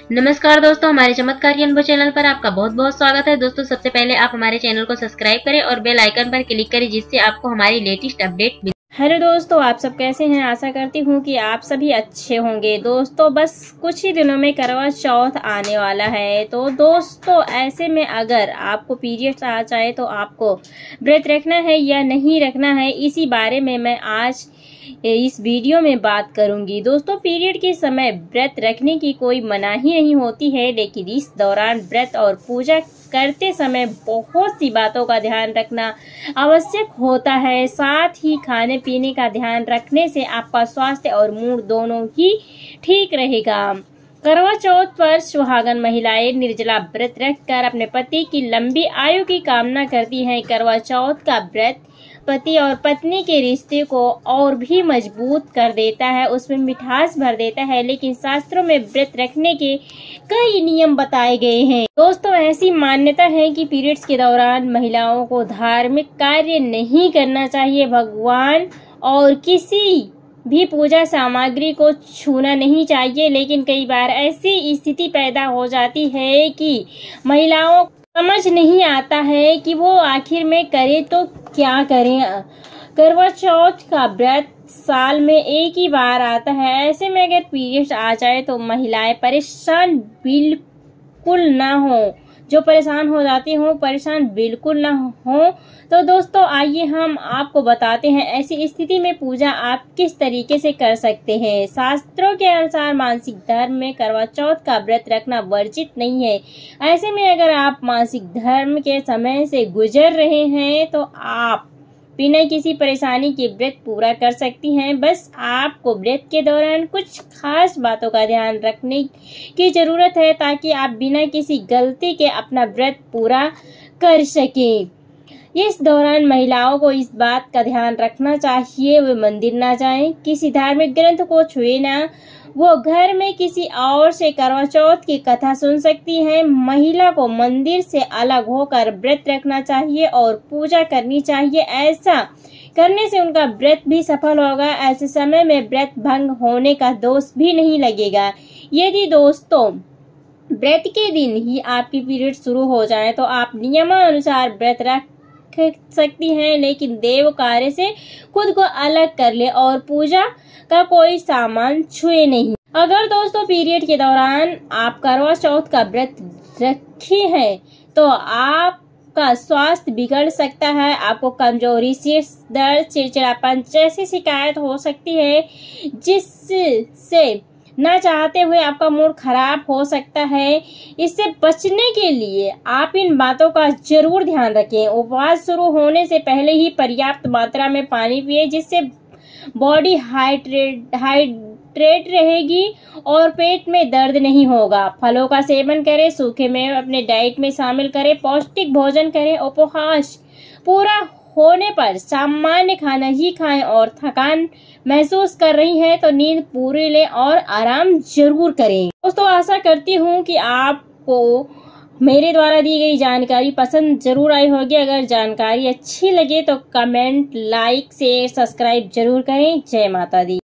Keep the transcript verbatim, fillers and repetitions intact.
नमस्कार दोस्तों, हमारे चमत्कारी अनुभव चैनल पर आपका बहुत बहुत स्वागत है। दोस्तों, सबसे पहले आप हमारे चैनल को सब्सक्राइब करें और बेल आइकन पर क्लिक करें, जिससे आपको हमारी लेटेस्ट अपडेट मिले। हेलो दोस्तों, आप सब कैसे हैं। आशा करती हूँ कि आप सभी अच्छे होंगे। दोस्तों, बस कुछ ही दिनों में करवा चौथ आने वाला है। तो दोस्तों, ऐसे में अगर आपको पीरियड्स आ जाए तो आपको व्रत रखना है या नहीं रखना है, इसी बारे में मैं आज इस वीडियो में बात करूंगी। दोस्तों, पीरियड के समय व्रत रखने की कोई मनाही नहीं होती है, लेकिन इस दौरान व्रत और पूजा करते समय बहुत सी बातों का ध्यान रखना आवश्यक होता है। साथ ही खाने पीने का ध्यान रखने से आपका स्वास्थ्य और मूड दोनों ही ठीक रहेगा। करवा चौथ पर सुहागन महिलाएं निर्जला व्रत रखकर अपने पति की लंबी आयु की कामना करती हैं। करवा चौथ का व्रत पति और पत्नी के रिश्ते को और भी मजबूत कर देता है, उसमें मिठास भर देता है। लेकिन शास्त्रों में व्रत रखने के कई नियम बताए गए हैं। दोस्तों, ऐसी मान्यता है कि पीरियड्स के दौरान महिलाओं को धार्मिक कार्य नहीं करना चाहिए, भगवान और किसी भी पूजा सामग्री को छूना नहीं चाहिए। लेकिन कई बार ऐसी स्थिति पैदा हो जाती है कि महिलाओं समझ नहीं आता है कि वो आखिर में करे तो क्या करें। करवा चौथ का व्रत साल में एक ही बार आता है। ऐसे में अगर पीरियड्स आ जाए तो महिलाएं परेशान बिल्कुल ना हो। जो परेशान हो जाती हो, परेशान बिल्कुल ना हो। तो दोस्तों, आइए हम आपको बताते हैं ऐसी स्थिति में पूजा आप किस तरीके से कर सकते हैं। शास्त्रों के अनुसार मासिक धर्म में करवा चौथ का व्रत रखना वर्जित नहीं है। ऐसे में अगर आप मासिक धर्म के समय से गुजर रहे हैं तो आप बिना किसी परेशानी के व्रत पूरा कर सकती हैं। बस आपको व्रत के दौरान कुछ खास बातों का ध्यान रखने की जरूरत है, ताकि आप बिना किसी गलती के अपना व्रत पूरा कर सकें। इस दौरान महिलाओं को इस बात का ध्यान रखना चाहिए वे मंदिर ना जाएं, किसी धार्मिक ग्रंथ को छुए ना। वो घर में किसी और से करवा चौथ की कथा सुन सकती हैं। महिला को मंदिर से अलग होकर व्रत रखना चाहिए और पूजा करनी चाहिए। ऐसा करने से उनका व्रत भी सफल होगा। ऐसे समय में व्रत भंग होने का दोष भी नहीं लगेगा। यदि दोस्तों व्रत के दिन ही आपकी पीरियड शुरू हो जाए तो आप नियमानुसार व्रत रख सकती हैं, लेकिन देव कार्य से खुद को अलग कर ले और पूजा का कोई सामान छुए नहीं। अगर दोस्तों पीरियड के दौरान आप करवा चौथ का व्रत रखी है तो आपका स्वास्थ्य बिगड़ सकता है। आपको कमजोरी, सिर दर्द, चिड़चिड़ापन जैसी शिकायत हो सकती है, जिससे ना चाहते हुए आपका मूड खराब हो सकता है। इससे बचने के लिए आप इन बातों का जरूर ध्यान रखें। उपवास शुरू होने से पहले ही पर्याप्त मात्रा में पानी पिए, जिससे बॉडी हाइड्रेट हाइड्रेट रहेगी और पेट में दर्द नहीं होगा। फलों का सेवन करें, सूखे मेवे अपने डाइट में शामिल करें, पौष्टिक भोजन करें। उपवास पूरा होने पर सामान्य खाना ही खाएं और थकान महसूस कर रही हैं तो नींद पूरी लें और आराम जरूर करें। दोस्तों, आशा करती हूँ कि आपको मेरे द्वारा दी गई जानकारी पसंद जरूर आई होगी। अगर जानकारी अच्छी लगे तो कमेंट, लाइक, शेयर, सब्सक्राइब जरूर करें। जय माता दी।